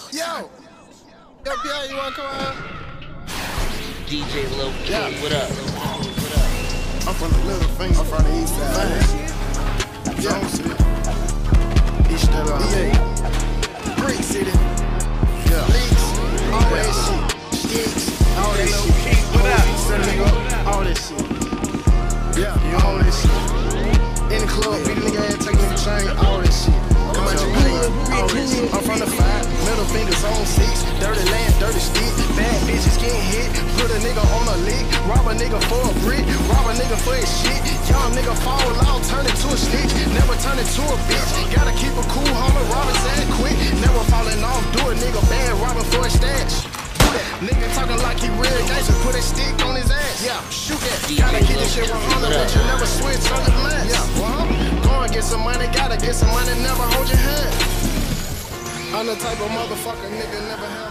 Yo, Pierre, you wanna come out? DJ Low King, what up? I'm from the Little Finger, I'm from the East Side. Jones City, East Side, Brick City, Leaks, all that shit, Sticks, all that shit. What up? All that shit. Yeah, all that shit. In the club, beat a nigga ass, take a nigga chain, all that shit. Come on, you pay, all that shit. I'm from the 5, middle fingers on 6, dirty land, dirty stick, bad bitches getting hit, put a nigga on a lick, rob a nigga for a brick, rob a nigga for his shit, young nigga fall out, turn it to a snitch, never turn it to a bitch, gotta keep a cool homie, rob his ass quick, never falling off, do a nigga bad, robbing for a stash. Nigga talking like he real gangster, put a stick on his ass. Yeah, shoot that. Gotta keep this shit 100, but you never switch on the lens. Yeah, go and get some money, gotta get some money, never hold your hand. I'm the type of motherfucker nigga never have.